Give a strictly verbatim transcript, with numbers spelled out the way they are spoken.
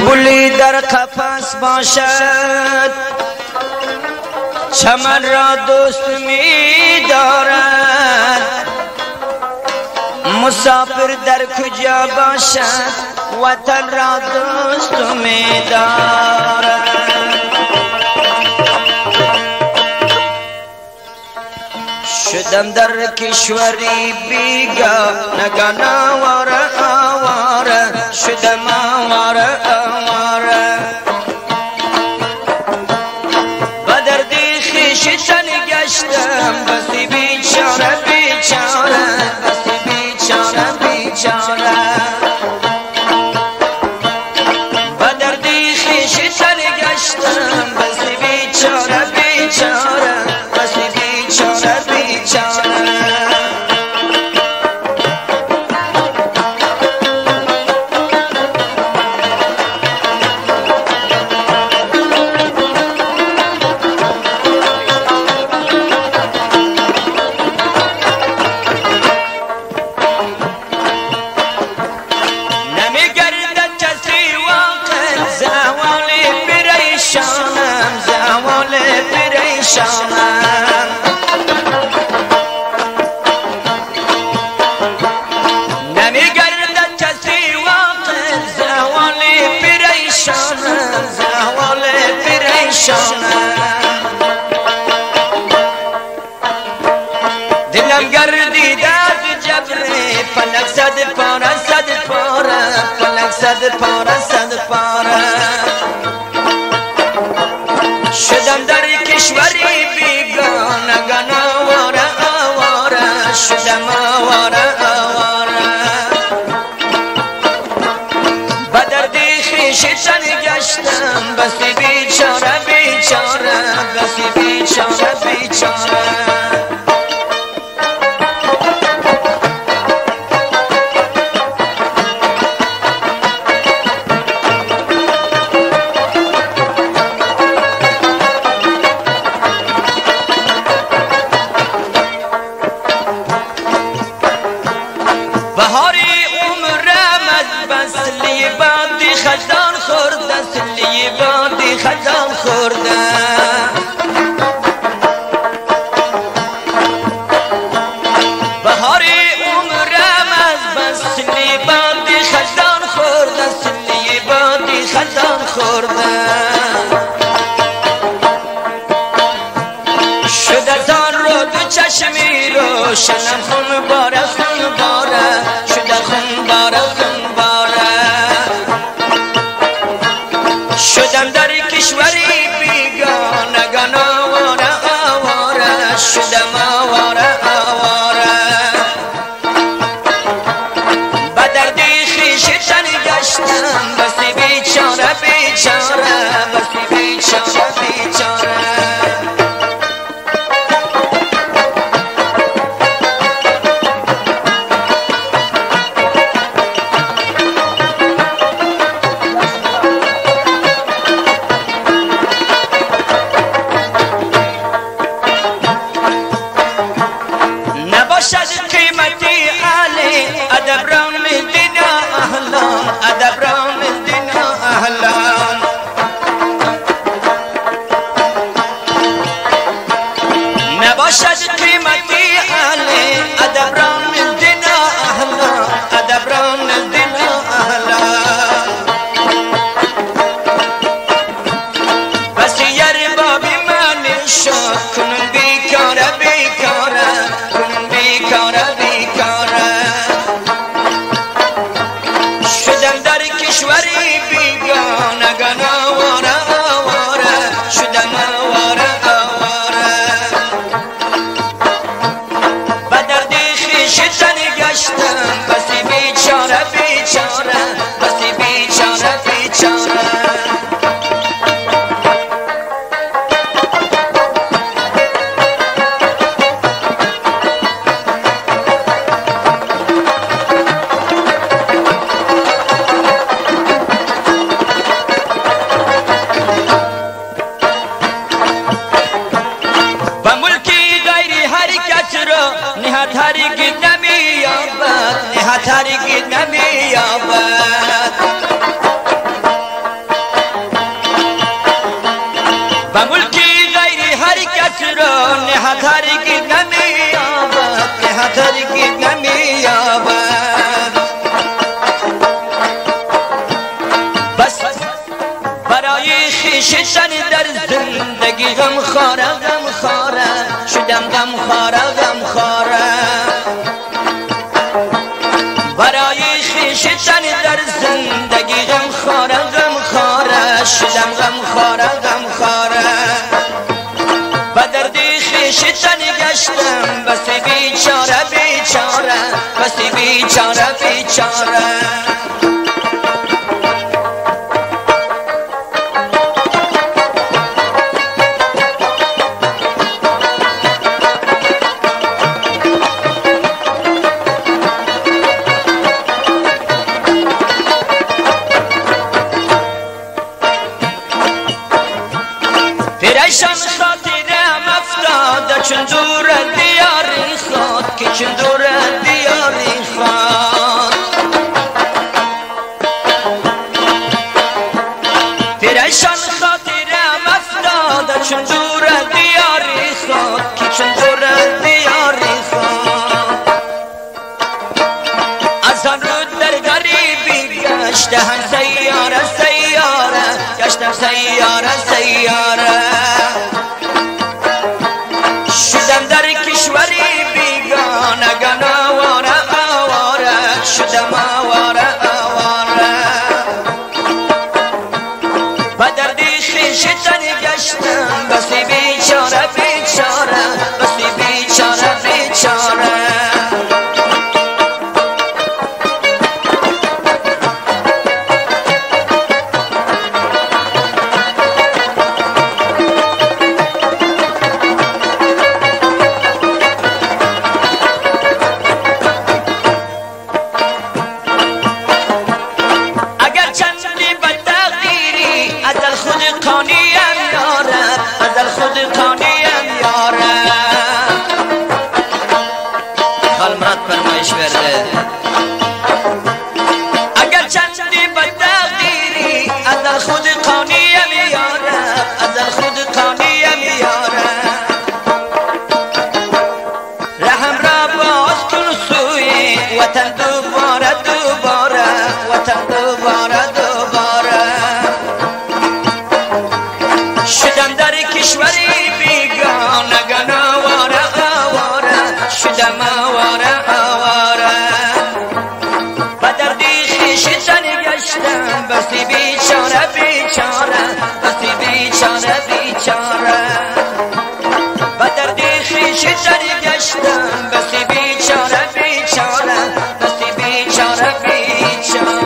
بلبلی در قفس باشد چمن را دوست می دارد، مسافر در کجا باشد وطن را دوست می دارد. شدم در کشوری بیگانگان آواره آواره، شدم آواره آواره، با دردی خویش تن گشتم، بسی بیچاره بیچاره، بسی بیچاره بیچاره، با دردی خویش تن گشتم، بسی بیچاره بیچاره، بسی بیچاره بیچاره. دلم گردید از جبری، فلک صد پاره صد پاره، فلک صد پاره صد پاره، شدم در کشوری بیگانگان آواره آواره، شدم آواره آواره، با دردی خویش تن گشتم، بسی بیچاره بیچاره، بسی بیچاره بیچاره. بهاری عمرم از بس لیبادی خزان خورده، لیبادی خزان خورده، بهاری عمرم از بس لیبادی خزان خورده، لیبادی خزان خورده، شده زان رو دو چشمی روشنم خون باره خون باره، شده خون باره خون باره، شدم در کشوری بیگانگان آواره آواره، شدم آواره آواره، با دردی خویش تن گشتم، بسی بیچاره بیچاره، بسی بیچاره بیچاره. نباشد قیمتی علی ادب را من دینا اهلان، ادب را من دینا اهلان، نباشد قیمتی علی ادب را من دینا اهلان، ادب را من دینا اهلان، بسی یر بابی من شد کنون بیکاره بیکاره، کنون بیکاره بیکاره، شدم در خیش تن در زندگی غم خاره غم خاره شدم غم خاره غم خاره برای خیش تن در زندگی غم خاره غم خاره شدم غم خاره غم خاره و درد خیش تن گشتم بس بیچاره بیچاره بس بیچاره بیچاره پریشان خاطرم افتاد چون دور دیاری خود که چون دور دیاری خود پریشان خاطرم افتاد چون دور دیاری خود که چون دور دیاری خود از آن رو در غریبی گشتم سیاره سیاره گشتم سیاره سیاره شدم در کشوری بیگانه گن آواره آواره شدم آواره آواره و دردی خیش تن گشتم بسی بیچاره بیچاره بسی بیچاره بیچاره اگر چندی بدتقدیری از خود قانیم یاره از خود قانیم یاره رحم را باز کن سوی وطن دوباره دوباره وطن دوباره دوباره شدم در کشوری بیگانه گن آواره آواره شدم آواره بسی بیچاره بیچاره بسی بیچاره بیچاره و دردی خیش تن گشتم بسی بیچاره بیچاره بسی بیچاره بیچاره